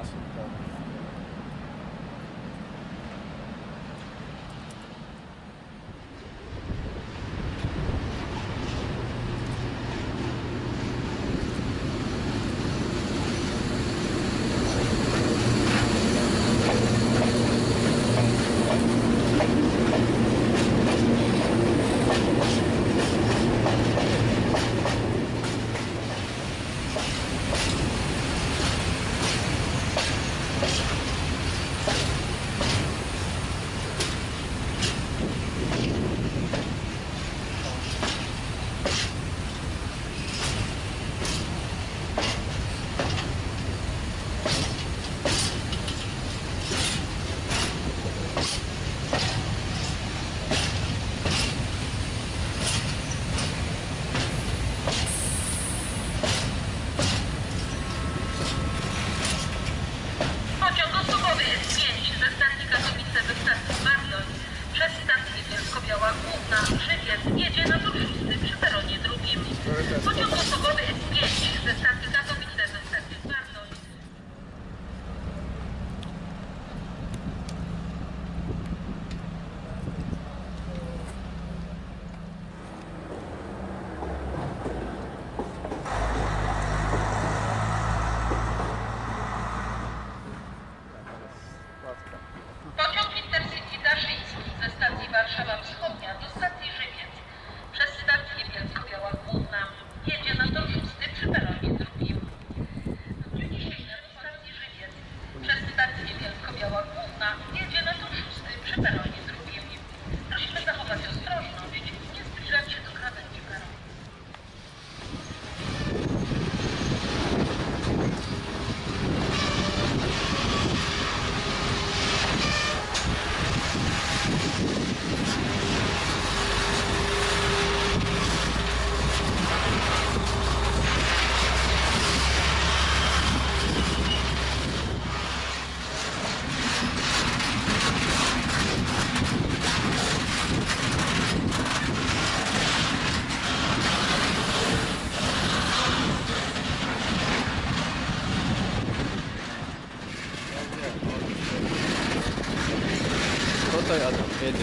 to jadę, jedzie.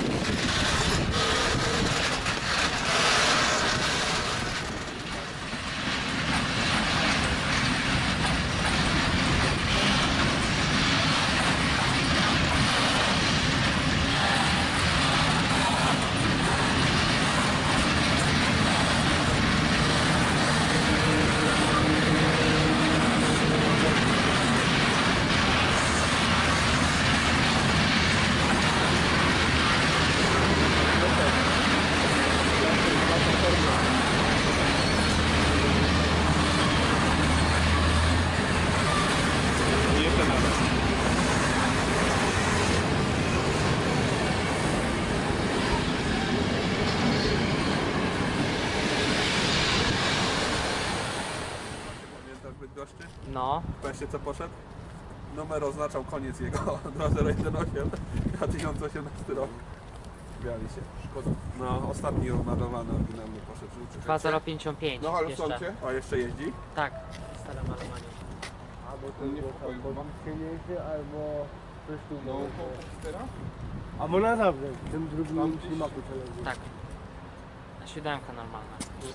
No. Weźcie co poszedł? Numer oznaczał koniec jego 2018 2018 rok. Śmiali się. Szkoda. No, ostatni rozładowany oryginalny poszedł. 2055. No, ale jeszcze. sądzie? A jeszcze jeździ? Tak, stare malowanie. Albo to nie albo silniejszy, albo coś tu. No, teraz? Albo na zawsze, w tym drugim ślimaku telewizyji. Tak. Na siódemka normalna.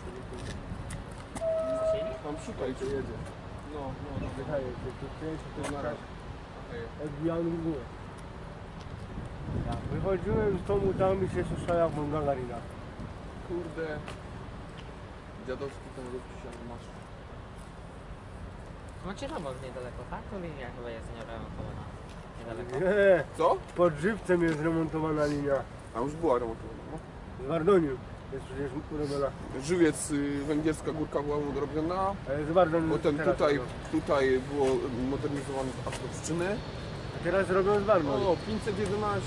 Tam szukaj, czy jedzie. No, Wydaje się, to często to jest tak, jak bijany mgły. Ja wychodziłem z domu, tam mi się słyszała jak mam Gagarina. Kurde. Dziadowski ten ruski się masz. Macie domok niedaleko, tak? To linia chyba jest nieremontowana. Niedaleko. Nie, Co? pod żywcem jest remontowana linia. A już była remontowana, no. Z Wardoniu jest przecież urobiona. Żywiec, węgierska górka była udrobiona. Z Wardoniu Potem teraz tutaj, robią. tutaj było modernizowane Astrowszczyny. A teraz robią z Wardoniu. O, 511.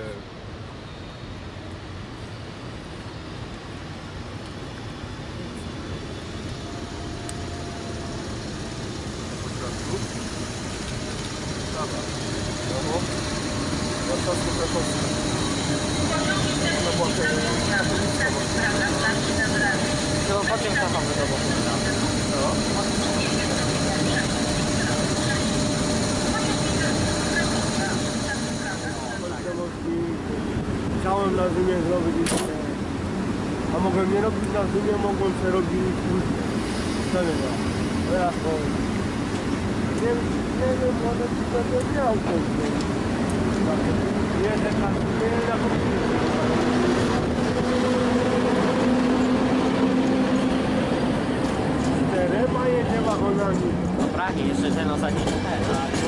To pociąg samochodowy. Zumie zrobić jeszcze. A mogłem nie robić na Zumie, mogłem sobie robić później. Co nie ma? Teraz powiem. Nie wiem, może ci będę miał coś. Nie, że tak, nie na komputerze. Czterema jedzie wagonami. Do Pragi jeszcze ten ostatni ten.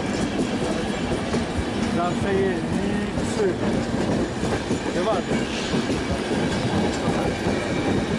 Zawsze jeździ 3. Nieważne.